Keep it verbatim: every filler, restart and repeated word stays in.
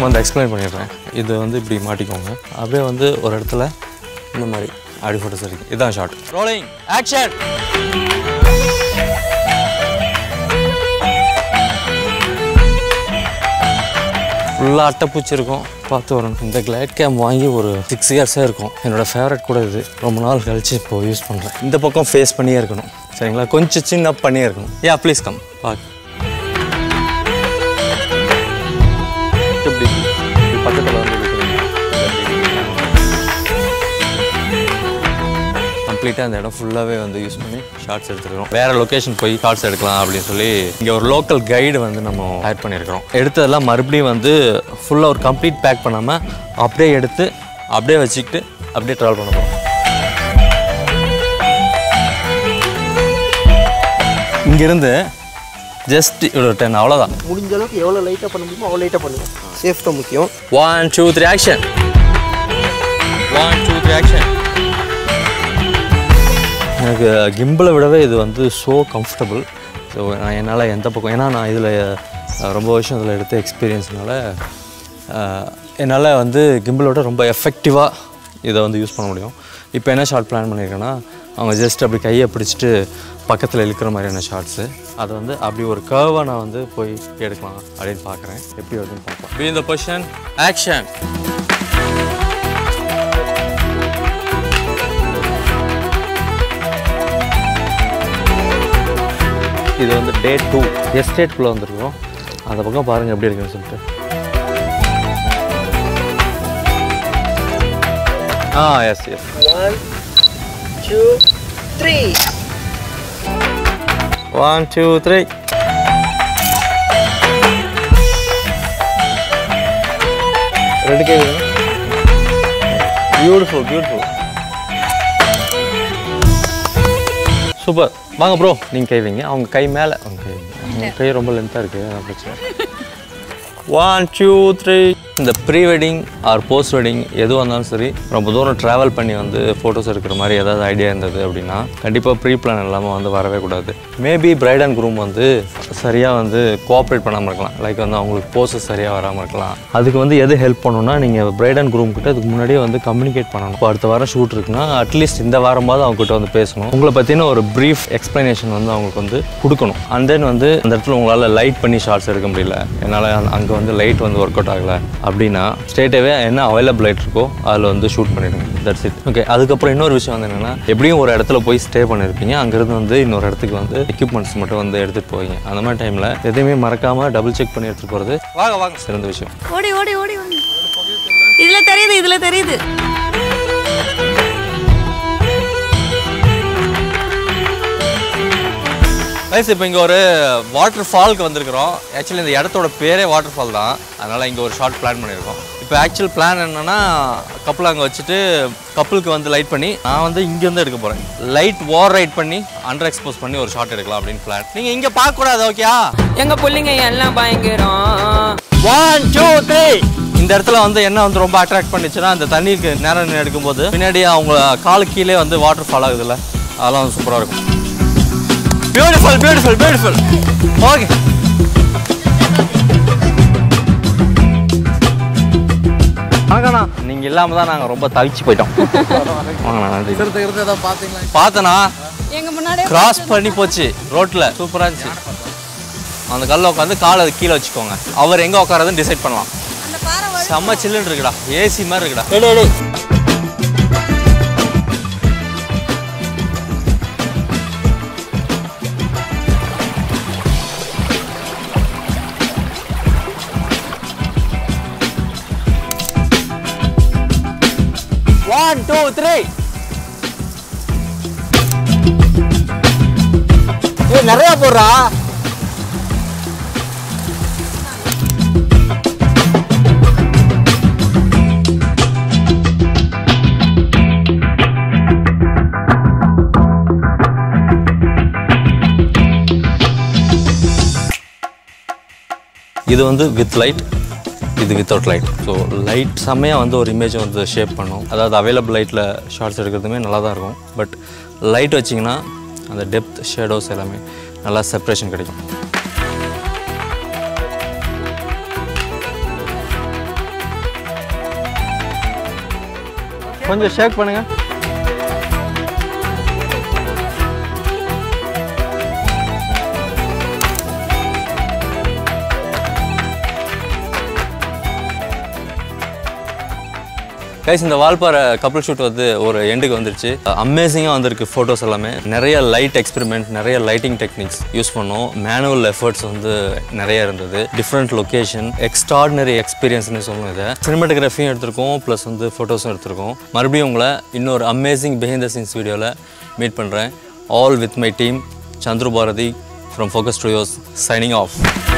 System வந்து explain பண்ணிடுறேன். இது வந்து இப்படி மாட்டிக்கோங்க. அப்படியே வந்து ஒரு இடத்துல இந்த மாதிரி ஆடி ஃபோட்டோஸ் இருக்குது. இதுதான் ஷார்ட். Rolling action. ஃபுல்லாக அட்டைப்பூச்சி இருக்கும், பார்த்து வரணும். இந்த கிளைட் கேம் வாங்கி ஒரு சிக்ஸ் இயர்ஸாக இருக்கும். என்னோடய ஃபேவரட் கூட இது. ரொம்ப நாள் கழிச்சு இப்போது யூஸ் பண்ணுறேன். இந்த பக்கம் ஃபேஸ் பண்ணியே இருக்கணும், சரிங்களா? கொஞ்சம் சின்ன பண்ணியே இருக்கணும். யா ப்ளீஸ் கம் பார்க்க. பக்கத்தில் வந்து கம்ப்ளீட்டாக அந்த இடம் ஃபுல்லாகவே வந்து யூஸ் பண்ணி ஷார்ட்ஸ் எடுத்துருக்கோம். வேறு லொக்கேஷன் போய் ஷார்ட்ஸ் எடுக்கலாம் அப்படின்னு சொல்லி இங்கே ஒரு லோக்கல் கைடு வந்து நம்ம ஹையர் பண்ணியிருக்கிறோம். எடுத்ததெல்லாம் மறுபடியும் வந்து ஃபுல்லாக ஒரு கம்ப்ளீட் பேக் பண்ணாமல் அப்படியே எடுத்து அப்படியே வச்சுக்கிட்டு அப்படியே ட்ராவல் பண்ண போகிறோம். இங்கேருந்து ஜஸ்ட் இவ்வளோ டென் அவ்வளோதான். முடிஞ்ச அளவுக்கு எவ்வளோ லைட்டாக பண்ண முடியுமோ அவ்வளோ லைட்டாக பண்ணுவோம். சேஃப் தான் முக்கியம். One two three action. One two three action. எனக்கு கிம்பிளை விடவே இது வந்து ஸோ கம்ஃபர்டபுள். ஸோ நான் என்னால் எந்த பக்கம், ஏன்னா நான் இதில் ரொம்ப வருஷம் இதில் எடுத்த எக்ஸ்பீரியன்ஸ்னால என்னால் வந்து கிம்பிளோட ரொம்ப எஃபெக்டிவாக இதை வந்து யூஸ் பண்ண முடியும். இப்போ என்ன ஷார்ட் பிளான் பண்ணியிருக்கேன்னா, அவங்க ஜஸ்ட் அப்படி கையை பிடிச்சிட்டு பக்கத்தில் இழுக்கிற மாதிரியான ஷார்ட்ஸு. அதை வந்து அப்படி ஒரு கர்வாக நான் வந்து போய் எடுக்கலாம் அப்படின்னு பார்க்குறேன். எப்படி வருதுன்னு பார்ப்போம். Be in the position action. இது வந்து டே டூ எஸ்டேட்குள்ளே வந்துருக்கோம். அந்த பக்கம் பாருங்கள் எப்படி இருக்குன்னு சொல்லிட்டு. ஆ yes yes. One two three. One two three. ரெண்டு கை பியூட்டிஃபுல் பியூட்டிஃபுல் சூப்பர். வாங்க ப்ரோ, நீங்கள் கை வைங்க. அவங்க கை மேலே அவங்க கை வைங்க. அவங்க கை ரொம்ப லென்த்தாக இருக்குது, அதான் பிரச்சனை. One two three. இந்த pre wedding or post wedding எதுவாக இருந்தாலும் சரி, ரொம்ப தூரம் ட்ராவல் பண்ணி வந்து ஃபோட்டோஸ் எடுக்கிற மாதிரி ஏதாவது ஐடியா இருந்தது அப்படின்னா கண்டிப்பாக ப்ரீ பிளான் இல்லாமல் வந்து வரவே கூடாது. மேபி பிரைட் அண்ட் குரூம் வந்து சரியாக வந்து கோஆப்ரேட் பண்ணாமல் இருக்கலாம். லைக் வந்து அவங்களுக்கு போஸஸ் சரியாக வராமல் இருக்கலாம். அதுக்கு வந்து எது ஹெல்ப் பண்ணணும்னா, நீங்கள் பிரைட் அண்ட் குரூம் கிட்ட அதுக்கு முன்னாடியே வந்து கம்யூனிகேட் பண்ணணும். இப்போ அடுத்த வாரம் ஷூட் இருக்குன்னா அட்லீஸ்ட் இந்த வாரமாவது அவங்ககிட்ட வந்து பேசணும். உங்களை பற்றின ஒரு ப்ரீஃப் எக்ஸ்ப்ளனேஷன் வந்து அவங்களுக்கு வந்து கொடுக்கணும். அண்ட் தென் வந்து அந்த இடத்துல உங்களால் லைட் பண்ணி ஷார்ட்ஸ் எடுக்க முடியல, என்னால் அங்கே வந்து லைட் வந்து ஒர்க் அவுட் ஆகலை அப்படின்னா ஸ்ட்ரெயிட்டாகவே என்ன அவைலபிள் லைட் இருக்கோ அதில் வந்து ஷூட் பண்ணிடுங்க. That's it. ஓகே. அதுக்கப்புறம் இன்னொரு விஷயம் வந்து என்னென்னா, எப்படியும் ஒரு இடத்துல போய் ஸ்டே பண்ணியிருப்பீங்க. அங்கேருந்து வந்து இன்னொரு இடத்துக்கு வந்து எக்யூப்மெண்ட்ஸ் மட்டும் வந்து எடுத்துகிட்டு போவீங்க. அந்த மாதிரி டைமில் எதையுமே மறக்காமல் டபுள் செக் பண்ணி எடுத்துகிட்டு போகிறது வாங்க வாங்க சிறந்த விஷயம். ஓடி ஓடி ஓடி வந்து இதில் தெரியுது இதில் தெரியுது. கைஸ், இப்போ இங்கே ஒரு வாட்டர் ஃபால்க்கு வந்திருக்கிறோம். ஆக்சுவலி இந்த இடத்தோட பேரே வாட்டர் ஃபால் தான். அதனால் இங்கே ஒரு ஷார்ட் பிளான் பண்ணியிருக்கோம். இப்போ ஆக்சுவல் பிளான் என்னென்னா, கப்பல் அங்கே வச்சுட்டு கப்பலுக்கு வந்து லைட் பண்ணி நான் வந்து இங்கேருந்து எடுக்க போகிறேன். லைட் ஓவர் ரைட் பண்ணி அண்டர் எக்ஸ்போஸ் பண்ணி ஒரு ஷார்ட் எடுக்கலாம் அப்படின்னு பிளான். நீங்கள் இங்கே பார்க்கக்கூடாது, ஓகேயா? எங்கள் பிள்ளைங்க எல்லாம் பயங்கரம். One two three. இந்த இடத்துல வந்து என்ன வந்து ரொம்ப அட்ராக்ட் பண்ணிச்சுன்னா, அந்த தண்ணிக்கு நேரம் எடுக்கும்போது பின்னாடி அவங்க காலு கீழே வந்து வாட்டர் ஃபால் ஆகுதுல்ல, அதெல்லாம் வந்து சூப்பராக இருக்கும். Beautiful beautiful beautiful. ஓகே. வாங்கண்ணா, நீங்கள் இல்லாமல் தான் நாங்கள் ரொம்ப தவிச்சு போயிட்டோம். வாங்கண்ணா, நன்றி. பார்த்தனா எங்கள் முன்னாடி கிராஸ் பண்ணி போச்சு ரோட்டில். சூப்பராக இருந்துச்சு. அந்த கல்லில் உட்காந்து காலை கீழே வச்சுக்கோங்க. அவர் எங்கே உட்காரதுன்னு டிசைட் பண்ணலாம். செம்ம சில்லுன்னு இருக்குடா, ஏசி மாதிரி இருக்குடா. One, two, three. ஏ நிறைய போடுறா. இது வந்து வித் லைட், இது வித்தவுட் லைட். ஸோ லைட் செம்மையாக வந்து ஒரு இமேஜை வந்து ஷேப் பண்ணும். அதாவது அவைலபிள் லைட்டில் ஷார்ட்ஸ் எடுக்கிறதுமே நல்லா தான் இருக்கும். பட் லைட் வச்சிங்கன்னா அந்த டெப்த் ஷேடோஸ் எல்லாமே நல்லா செப்ரேஷன் கிடைக்கும். கொஞ்சம் ஷேக் பண்ணுங்க. கைஸ், இந்த வால்பாறை கப்பல் ஷூட் வந்து ஒரு எண்டுக்கு வந்துருச்சு. அமேசிங்காக வந்திருக்கு ஃபோட்டோஸ் எல்லாமே. நிறைய லைட் எக்ஸ்பெரிமெண்ட், நிறைய லைட்டிங் டெக்னிக்ஸ் யூஸ் பண்ணோம். மேனுவல் எஃபர்ட்ஸ் வந்து நிறைய இருந்தது. டிஃப்ரெண்ட் லொக்கேஷன், எக்ஸ்ட்ராடினரி எக்ஸ்பீரியன்ஸ்னு சொல்லணும். இதை சினிமாட்டோகிராஃபியும் எடுத்திருக்கோம், ப்ளஸ் வந்து ஃபோட்டோஸும் எடுத்திருக்கோம். மறுபடியும் உங்களை இன்னொரு அமேசிங் பிஹைண்ட் த சீன்ஸ் வீடியோவில் மீட் பண்ணுறேன். All with my team Chandru Bharathi from Focus Studios signing of.